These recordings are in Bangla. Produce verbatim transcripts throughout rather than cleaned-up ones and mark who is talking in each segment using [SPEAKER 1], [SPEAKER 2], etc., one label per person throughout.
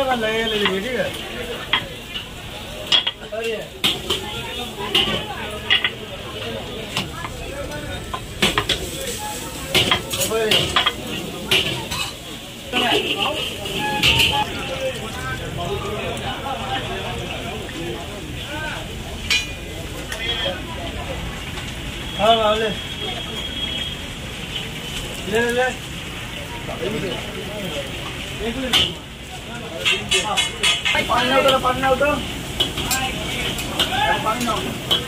[SPEAKER 1] लगेगा ले लीजिए ठीक है। हाँ ले ले ले एक मिनट पानी ना उठो पानी ना उठो पानी ना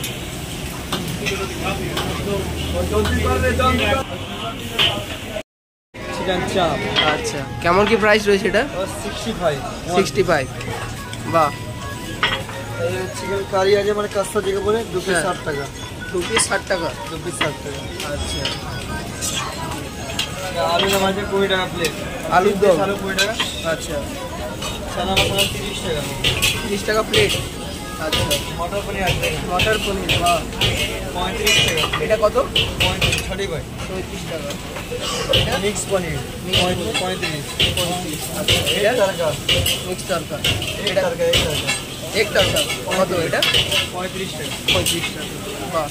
[SPEAKER 1] চিকেন চাপ।
[SPEAKER 2] আচ্ছা কেমন কি প্রাইস রয়েছে এটা?
[SPEAKER 1] Sixty five
[SPEAKER 2] sixty five. বাহ।
[SPEAKER 1] চিকেন কারি আছে মানে কাস্তা যেকে বলে দু পিস ষাট টাকা।
[SPEAKER 2] দু পিস ষাট টাকা।
[SPEAKER 1] দু পিস ষাট টাকা।
[SPEAKER 2] আচ্ছা
[SPEAKER 1] আলু দম আছে কুড়ি টাকা প্লেট।
[SPEAKER 2] আলুর দম
[SPEAKER 1] আলু কুড়ি টাকা।
[SPEAKER 2] আচ্ছা
[SPEAKER 1] চানা মশলা তিরিশ টাকা।
[SPEAKER 2] তিরিশ টাকা প্লেট। আচ্ছা
[SPEAKER 1] মটর পনির আছে।
[SPEAKER 2] মটর পনির বাহ
[SPEAKER 1] পঁয়ত্রিশ টাকা।
[SPEAKER 2] এটা কত?
[SPEAKER 1] পঁয়ত্রিশ থার্টি ফাইভ।
[SPEAKER 2] পঁয়ত্রিশ টাকা।
[SPEAKER 1] মিক্স পনির পঁয়ত্রিশ।
[SPEAKER 2] আচ্ছা
[SPEAKER 1] এটা তরকা
[SPEAKER 2] মিক্স তরকা।
[SPEAKER 1] এটা তরকা এই তরকা
[SPEAKER 2] এক তরকা কত এটা?
[SPEAKER 1] পঁয়ত্রিশ টাকা।
[SPEAKER 2] পঁয়ত্রিশ টাকা। বাহ।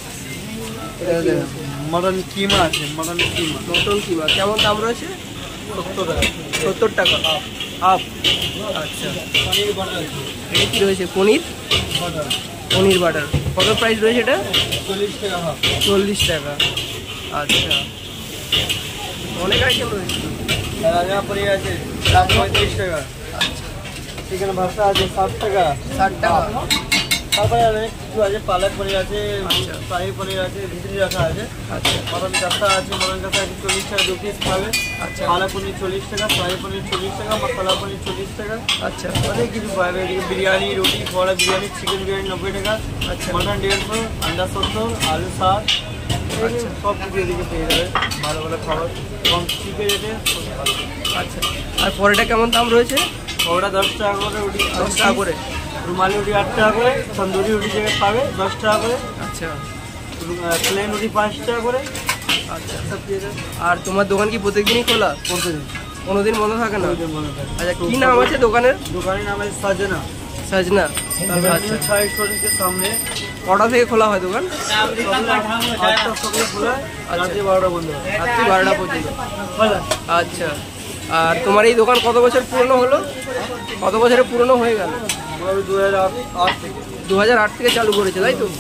[SPEAKER 1] মটন কিমা আছে। মটন কিমা
[SPEAKER 2] মটন কিমা কেমন দাম রয়েছে?
[SPEAKER 1] সত্তর টাকা।
[SPEAKER 2] সত্তর টাকা হাফ। আচ্ছা
[SPEAKER 1] পনির বাটার আছে।
[SPEAKER 2] এটা কি রয়েছে? পনির
[SPEAKER 1] বাটার
[SPEAKER 2] পনির বাটার কত প্রাইস রয়েছে এটা?
[SPEAKER 1] চল্লিশ টাকা হাফ।
[SPEAKER 2] চল্লিশ টাকা। আচ্ছা অনেক আইটেম রয়েছে।
[SPEAKER 1] রাজা পনির আছে পঁয়ত্রিশ টাকা।
[SPEAKER 2] আচ্ছা
[SPEAKER 1] চিকেন ভাষা আছে ষাট টাকা।
[SPEAKER 2] ষাট টাকা।
[SPEAKER 1] তারপরে অনেক কিছু আছে পালক পনির আছে
[SPEAKER 2] আচ্ছা।
[SPEAKER 1] শাহি পনির আছে ভিতরি রাখা আছে।
[SPEAKER 2] আচ্ছা
[SPEAKER 1] মটন কাঁচা আছে। মটন কাঁচা আছে চল্লিশ টাকা দু পিস পাবে।
[SPEAKER 2] আচ্ছা
[SPEAKER 1] পালক পনির চল্লিশ টাকা। শাহি পনির চল্লিশ টাকা। মশলা পনির চল্লিশ টাকা।
[SPEAKER 2] আচ্ছা
[SPEAKER 1] অনেক কিছু পাবে। এদিকে বিরিয়ানি রুটি খোয়া বিরিয়ানি চিকেন বিরিয়ানি নব্বই টাকা।
[SPEAKER 2] আচ্ছা
[SPEAKER 1] মটন দেড়শো আন্ডা সত্তর আলু ষাট।
[SPEAKER 2] আচ্ছা।
[SPEAKER 1] সব কিছু এদিকে পেয়ে যাবে ভালো ভালো খাবার এবং চিপে যেতে।
[SPEAKER 2] আচ্ছা আর পরেটা কেমন দাম রয়েছে?
[SPEAKER 1] ওটা দশ টাকা করে রুটি
[SPEAKER 2] দশ টাকা করে।
[SPEAKER 1] রুমালি রুটি আট টাকা করে। তন্দুরি রুটি জায়গায় পাবে দশ টাকা করে।
[SPEAKER 2] আচ্ছা
[SPEAKER 1] প্লেন রুটি পাঁচ টাকা করে।
[SPEAKER 2] আচ্ছা
[SPEAKER 1] সব দিয়ে দেবে।
[SPEAKER 2] আর তোমার দোকান কি প্রত্যেকদিনই খোলা?
[SPEAKER 1] প্রতিদিন
[SPEAKER 2] কোনোদিন বন্ধ থাকে না?
[SPEAKER 1] প্রতিদিন মনে থাকে।
[SPEAKER 2] আচ্ছা কি নাম আছে দোকানের?
[SPEAKER 1] দোকানের নাম আছে সাজনা।
[SPEAKER 2] সাজনা।
[SPEAKER 1] আচ্ছা ছাই স্টোরের সামনে।
[SPEAKER 2] কটা থেকে খোলা হয় দোকান?
[SPEAKER 1] আটটা সকালে খোলা হয় রাত্রি বারোটা বন্ধ হয়।
[SPEAKER 2] রাত্রি বারোটা পর্যন্ত।
[SPEAKER 1] ভালো।
[SPEAKER 2] আচ্ছা আর তোমার এই দোকান কত বছর পুরনো হলো? কত বছরে পুরনো হয়ে গেল?
[SPEAKER 1] দু হাজার আট থেকে।
[SPEAKER 2] দু হাজার আট থেকে চালু করেছে তাই তো?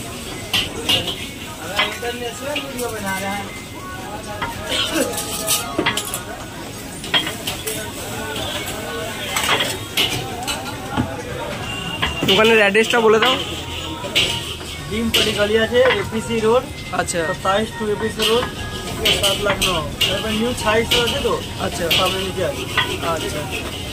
[SPEAKER 2] দোকানের অ্যাড্রেসটা বলে দাও।
[SPEAKER 1] ডিম পলি গলি আছে এপিসি রোড।
[SPEAKER 2] আচ্ছা
[SPEAKER 1] सत्ताईस टू एपीसी रोड सात लाख नौ। নিউ ছাই স্টোর আছে তো।
[SPEAKER 2] আচ্ছা
[SPEAKER 1] সামনে নিচে আছে।
[SPEAKER 2] আচ্ছা